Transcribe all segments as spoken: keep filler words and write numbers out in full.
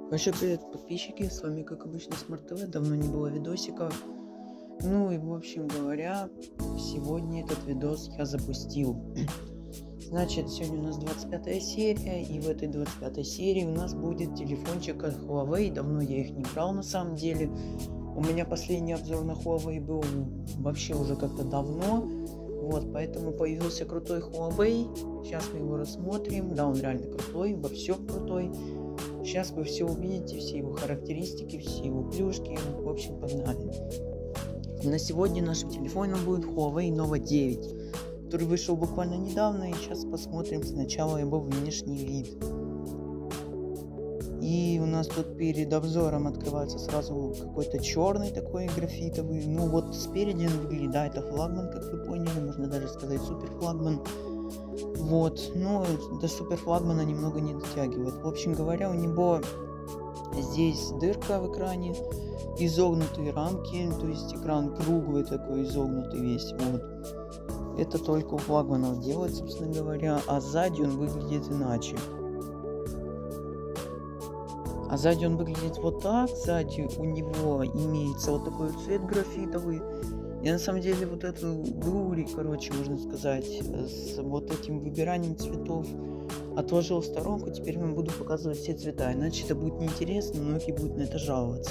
Большой привет, подписчики, с вами как обычно Смарт ТВ, давно не было видосиков. Ну и в общем говоря, сегодня этот видос я запустил. Значит, сегодня у нас двадцать пятая серия, и в этой двадцать пятой серии у нас будет телефончик от Huawei. Давно я их не брал на самом деле. У меня последний обзор на Huawei был вообще уже как-то давно. Вот, поэтому появился крутой Huawei. Сейчас мы его рассмотрим. Да, он реально крутой, во всем крутой. Сейчас вы все увидите, все его характеристики, все его плюшки. В общем, погнали. На сегодня нашим телефоном будет Huawei Nova девять, который вышел буквально недавно. И сейчас посмотрим сначала его внешний вид. И у нас тут перед обзором открывается сразу какой-то черный такой графитовый. Ну вот спереди он выглядит, да, это флагман, как вы поняли, можно даже сказать супер флагман. Вот, но до супер флагмана немного не дотягивает. В общем говоря, у него здесь дырка в экране, изогнутые рамки, то есть экран круглый такой, изогнутый весь. Вот. Это только у флагманов делает, собственно говоря, а сзади он выглядит иначе. А сзади он выглядит вот так, сзади у него имеется вот такой цвет графитовый. Я на самом деле вот эту гури, короче, можно сказать, с вот этим выбиранием цветов отложил в сторонку. Теперь вам буду показывать все цвета, иначе это будет неинтересно, многие будут на это жаловаться.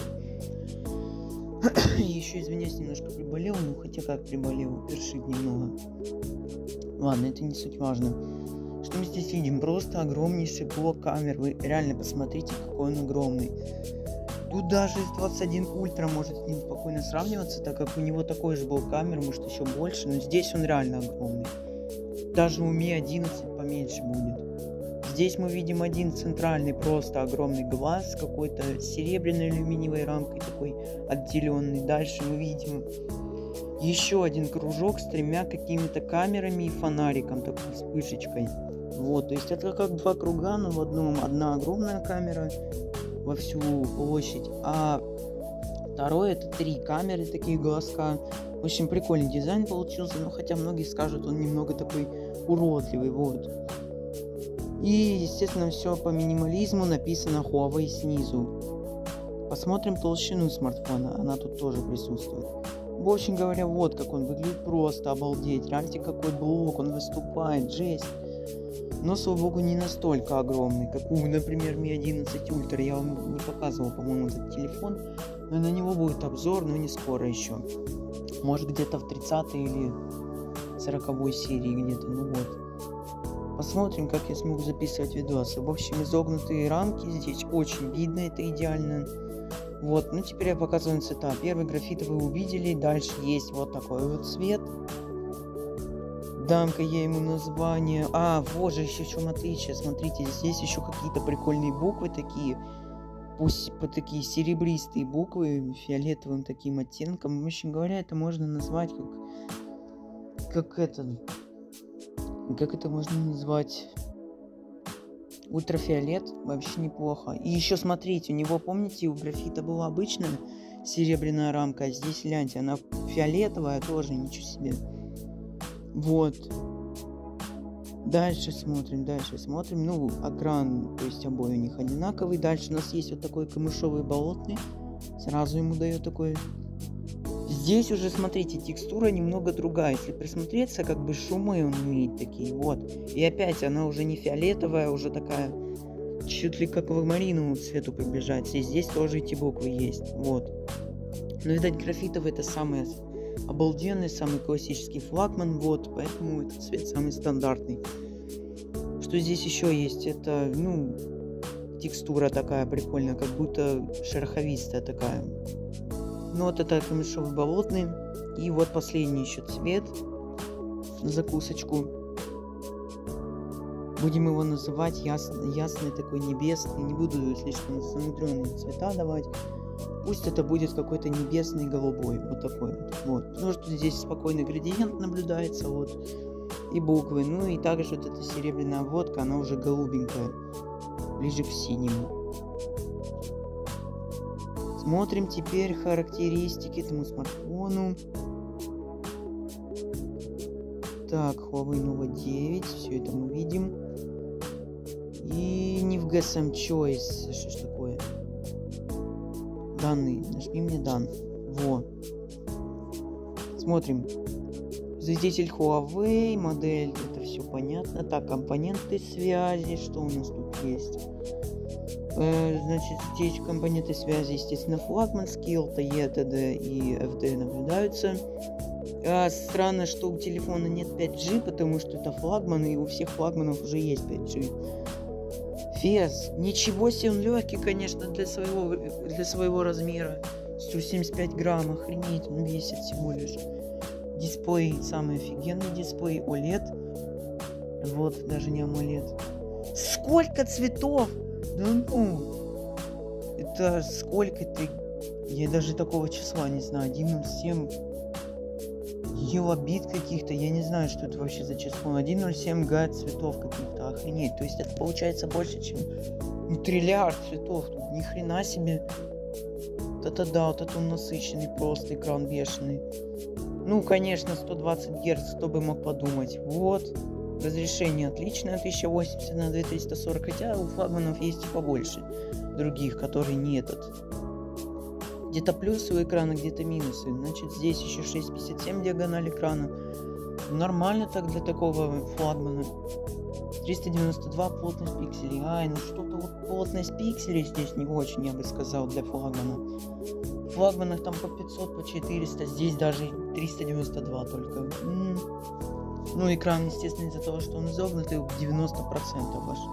Еще, извиняюсь, немножко приболел, ну хотя как приболел, першит немного. Ладно, это не суть важно. Что мы здесь видим? Просто огромнейший блок камер. Вы реально посмотрите, какой он огромный. Тут даже с двадцать один ультра может с ним спокойно сравниваться, так как у него такой же блок камер, может еще больше, но здесь он реально огромный. Даже у ми одиннадцать поменьше будет. Здесь мы видим один центральный просто огромный глаз с какой-то серебряной алюминиевой рамкой такой отделенный. Дальше мы видим еще один кружок с тремя какими-то камерами и фонариком, такой вспышечкой. Вот, то есть это как два круга, но в одном одна огромная камера во всю площадь, а второй это три камеры, такие глазка. В общем, прикольный дизайн получился, но хотя многие скажут, он немного такой уродливый, вот. И, естественно, все по минимализму, написано Huawei снизу. Посмотрим толщину смартфона, она тут тоже присутствует. В общем говоря, вот как он выглядит, просто обалдеть. Реально какой блок, он выступает, жесть. Но, слава богу, не настолько огромный, как у, например, ми одиннадцать ультра. Я вам не показывал, по-моему, этот телефон. Но на него будет обзор, но не скоро еще. Может, где-то в тридцатой или сороковой серии где-то, ну вот. Посмотрим, как я смогу записывать видосы. В общем, изогнутые рамки здесь очень видно, это идеально. Вот, ну теперь я показываю цвета. Первый графитовый вы увидели, дальше есть вот такой вот цвет. Дам-ка я ему название. А, вот же еще в чем отличие. Смотрите, здесь еще какие-то прикольные буквы такие. Пусть по такие серебристые буквы, фиолетовым таким оттенком. В общем говоря, это можно назвать как... Как это... Как это можно назвать? Ультрафиолет. Вообще неплохо. И еще смотрите, у него, помните, у графита была обычная серебряная рамка. А здесь, гляньте, она фиолетовая тоже, ничего себе. Вот. Дальше смотрим, дальше смотрим. Ну, экран, то есть обои у них одинаковый. Дальше у нас есть вот такой камышовый болотный. Сразу ему дает такой. Здесь уже, смотрите, текстура немного другая. Если присмотреться, как бы шумы он имеет такие, вот. И опять она уже не фиолетовая, уже такая, чуть ли как в малиновому цвету приближается. И здесь тоже эти буквы есть, вот. Но, видать, графитовый это самый обалденный, самый классический флагман, вот. Поэтому этот цвет самый стандартный. Что здесь еще есть? Это, ну, текстура такая прикольная, как будто шероховистая такая. Ну вот это камышовый болотный. И вот последний еще цвет на закусочку. Будем его называть ясный, ясный такой небесный. Не буду слишком замудренные цвета давать. Пусть это будет какой-то небесный голубой. Вот такой вот. Вот. Потому что здесь спокойный градиент наблюдается. Вот. И буквы. Ну и также вот эта серебряная обводка, она уже голубенькая. Ближе к синему. Смотрим теперь характеристики этому смартфону. Так, Huawei Nova девять, все это мы видим. И не в джи эс эм Choice, что ж такое? Данные. Нажми мне дан. Во. Смотрим. Производитель Huawei, модель, это все понятно. Так, компоненты связи, что у нас тут есть? Э, значит, здесь компоненты связи, естественно, флагманские, эл ти и, ти ди и эф ди наблюдаются. А, странно, что у телефона нет пять джи, потому что это флагман, и у всех флагманов уже есть пять джи. Вес. Ничего себе, он легкий, конечно, для своего, для своего размера. сто семьдесят пять грамм, охренеть, он весит всего лишь. Дисплей, самый офигенный дисплей, о лед. Вот, даже не AMOLED. Сколько цветов? Да ну, это сколько ты? Я даже такого числа не знаю. один ноль семь елобит каких-то. Я не знаю, что это вообще за число. один ноль семь гайд цветов каких-то. Охренеть. То есть это получается больше, чем ну, триллиард цветов. Тут ни хрена себе. Вот это да, вот это он насыщенный, просто экран бешеный. Ну, конечно, сто двадцать герц, кто бы мог подумать. Вот. Разрешение отличное, тысяча восемьдесят на две тысячи триста сорок, хотя у флагманов есть и побольше других, которые не этот. Где-то плюсы у экрана, где-то минусы. Значит, здесь еще шесть пятьдесят семь диагональ экрана. Нормально так для такого флагмана. триста девяносто два плотность пикселей. Ай, ну что-то вот плотность пикселей здесь не очень, я бы сказал, для флагмана. В флагманах там по пятьсот, по четыреста, здесь даже триста девяносто два только. М-м. Ну, экран, естественно, из-за того, что он изогнутый, девяносто процентов аж.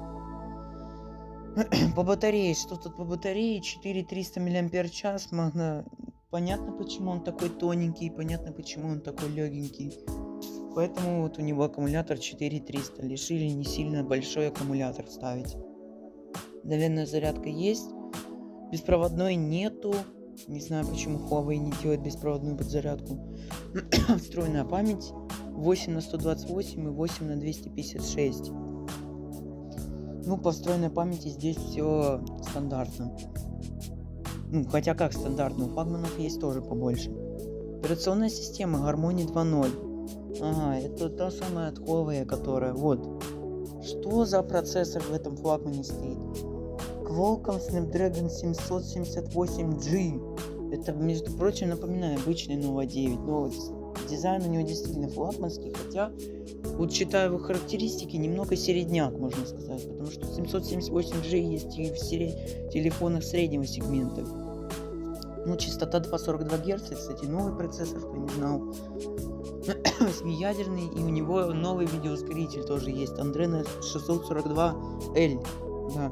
По батарее, что тут по батарее? четыре тысячи триста мАч. Можно... Понятно, почему он такой тоненький, понятно, почему он такой легенький. Поэтому вот у него аккумулятор четыре тысячи триста. Решили не сильно большой аккумулятор ставить. Наверное, зарядка есть. Беспроводной нету. Не знаю, почему Huawei не делает беспроводную подзарядку. Встроенная память. восемь на сто двадцать восемь и восемь на двести пятьдесят шесть. Ну, по встроенной памяти здесь все стандартно. Ну, хотя как стандартно, у флагманов есть тоже побольше. Операционная система Harmony два ноль. Ага, это та самая от Huawei, которая... Вот. Что за процессор в этом флагмане стоит? Qualcomm Snapdragon семьсот семьдесят восемь джи. Это, между прочим, напоминаю, обычный Nova девять. Но дизайн у него действительно флагманский, хотя, вот читая его характеристики, немного середняк, можно сказать. Потому что семьсот семьдесят восемь джи есть и в сере... телефонах среднего сегмента. Ну, частота два сорок два герца, кстати, новый процессор, кто не знал. восьмиядерный, и у него новый видеоускоритель тоже есть. Adreno шестьсот сорок два эл. Да.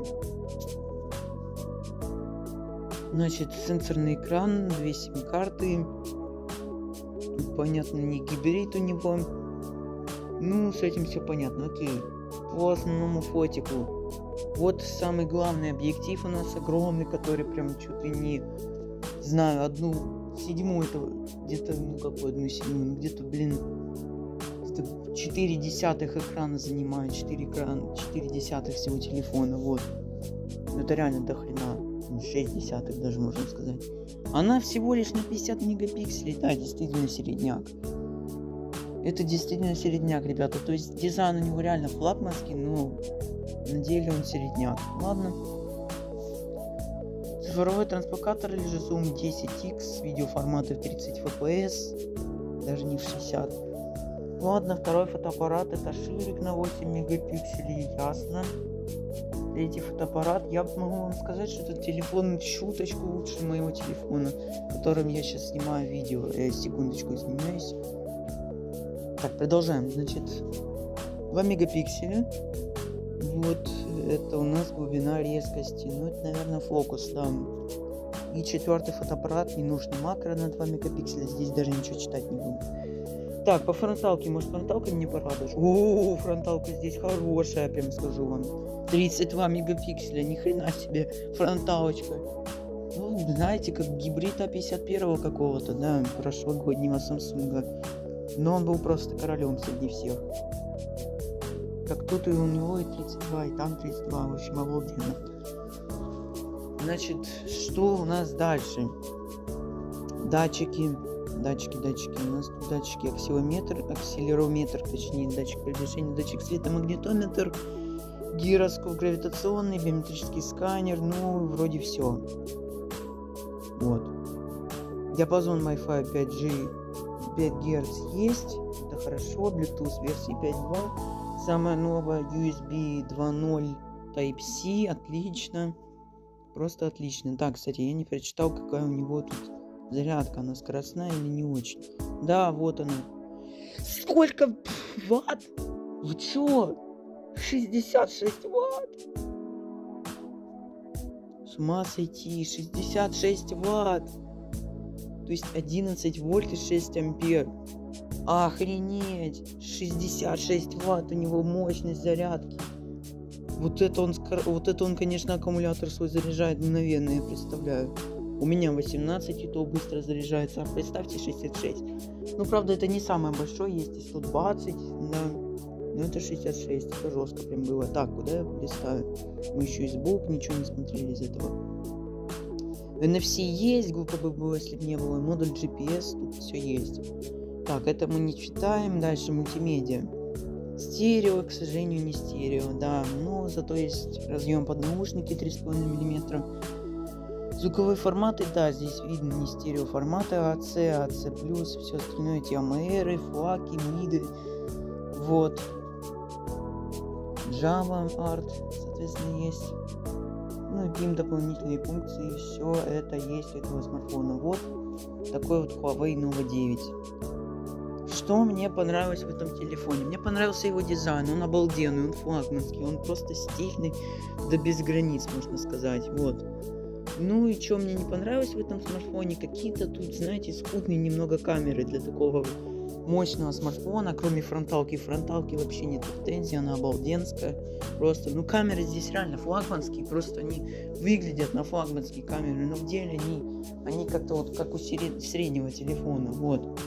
Значит, сенсорный экран, две сим-карты. Тут, понятно, не гибрид у него. Ну, с этим все понятно, окей. По основному фотику. Вот самый главный объектив у нас огромный, который прям чуть ли не, знаю, одну седьмую, это где-то, ну какую одну седьмую, ну где-то, блин, где-то четыре десятых экрана занимает, четыре экрана, четыре десятых всего телефона, вот. Это реально до хрена. шесть десятых даже, можно сказать. Она всего лишь на пятьдесят мегапикселей. Да, действительно середняк. Это действительно середняк, ребята. То есть дизайн у него реально флагманский, но на деле он середняк. Ладно. Цифровой транспокатор или же зум десять икс. Видеоформаты в тридцать эф пи эс. Даже не в шестьдесят. Ладно, второй фотоаппарат. Это ширик на восемь мегапикселей. Ясно. Третий фотоаппарат. Я могу вам сказать, что этот телефон чуточку лучше моего телефона, которым я сейчас снимаю видео. Э, секундочку, извиняюсь. Так, продолжаем. Значит, два мегапикселя. Вот, это у нас глубина резкости. Ну, это, наверное, фокус, да. И четвертый фотоаппарат, ненужный макро на два мегапикселя. Здесь даже ничего читать не буду. Так, по фронталке, может, фронталкой мне порадуешь? О, фронталка здесь хорошая, прям скажу вам. тридцать два мегапикселя, ни хрена себе, фронталочка. Ну, знаете, как гибрид а пятьдесят первого какого-то, да, прошлогоднего Samsung. Но он был просто королем среди всех. Так тут и у него и тридцать два, и там тридцать два, в общем, обалденно. Значит, что у нас дальше? Датчики. Датчики, датчики. У нас тут датчики акселерометр, акселерометр, точнее, датчик приближения, датчик света, магнитометр, гироскоп гравитационный, биометрический сканер, ну, вроде все. Вот. Диапазон Wi-Fi пять джи пять герц есть. Это хорошо. Bluetooth версии пять точка два. Самая новая ю эс би два ноль Type-C. Отлично. Просто отлично. Так, кстати, я не прочитал, какая у него тут зарядка. Она скоростная или не очень. Да, вот она. Сколько ватт? Вы чё? шестьдесят шесть ватт? С ума сойти. шестьдесят шесть ватт. То есть одиннадцать вольт и шесть ампер. Охренеть. шестьдесят шесть ватт у него мощность зарядки. Вот это он, вот это он, конечно, аккумулятор свой заряжает мгновенно, я представляю. У меня восемнадцать, и то быстро заряжается. А представьте, шестьдесят шесть. Ну, правда, это не самое большое, есть и сто двадцать, да. Но это шестьдесят шесть, это жестко прям было. Так, куда я листаю? Мы еще и сбоку ничего не смотрели из этого. эн эф си есть, глупо бы было, если бы не было. Модуль джи пи эс, тут все есть. Так, это мы не читаем. Дальше мультимедиа. Стерео, к сожалению, не стерео, да. Но зато есть разъем под наушники три с половиной миллиметра. Звуковые форматы, да, здесь видно не стерео форматы, а си, а си плюс, все остальное, эти АМРы, флаки, миды. Вот. Java, Art, соответственно, есть. Ну и им дополнительные функции, все это есть у этого смартфона. Вот такой вот Huawei Nova девять. Что мне понравилось в этом телефоне? Мне понравился его дизайн, он обалденный, он флагманский, он просто стильный до без границ, можно сказать. Вот. Ну и что мне не понравилось в этом смартфоне? Какие-то тут, знаете, скудные немного камеры для такого мощного смартфона, кроме фронталки. Фронталки вообще нет претензий, она обалденская. Просто, ну камеры здесь реально флагманские, просто они выглядят на флагманские камеры, но в деле они, они как-то вот как у среднего телефона, вот.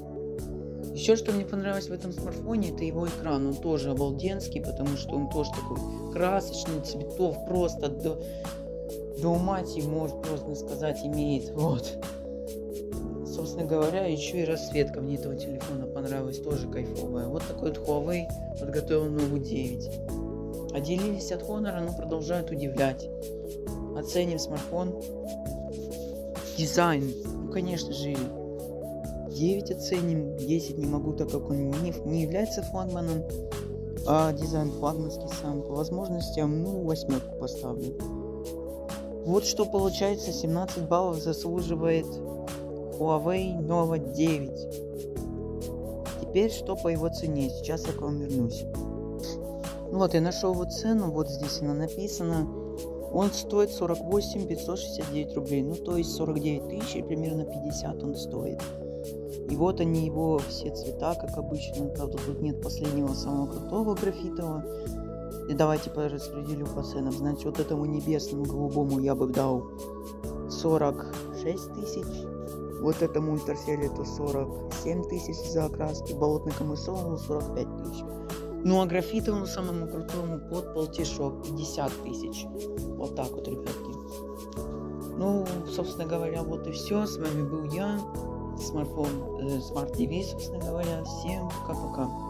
Еще что мне понравилось в этом смартфоне, это его экран. Он тоже обалденский, потому что он тоже такой красочный, цветов просто до, до ума, может просто сказать, имеет. Вот. Собственно говоря, еще и расцветка мне этого телефона понравилась, тоже кайфовая. Вот такой вот Huawei подготовил Nova девять. Отделились от Honor, но продолжают удивлять. Оценим смартфон. Дизайн. Ну, конечно же, девять оценим, десять не могу, так как он не, не является флагманом, а дизайн флагманский сам. По возможностям, ну, восьмерку поставлю. Вот что получается, семнадцать баллов заслуживает Huawei Nova девять. Теперь что по его цене, сейчас я к вам вернусь. Ну вот, я нашел его цену, вот здесь она написана. Он стоит сорок восемь тысяч пятьсот шестьдесят девять рублей, ну то есть сорок девять тысяч и примерно пятьдесят он стоит. И вот они, его все цвета, как обычно. Правда, тут нет последнего самого крутого графитового. И давайте распределю по ценам. Значит, вот этому небесному голубому я бы дал сорок шесть тысяч. Вот этому ультрафиолету сорок семь тысяч за окраски. Болотно-камысовому сорок пять тысяч. Ну а графитовому самому крутому под полтишок пятьдесят тысяч. Вот так вот, ребятки. Ну, собственно говоря, вот и все. С вами был я. Смартфон, э, Smart ти ви, собственно говоря. Всем пока-пока.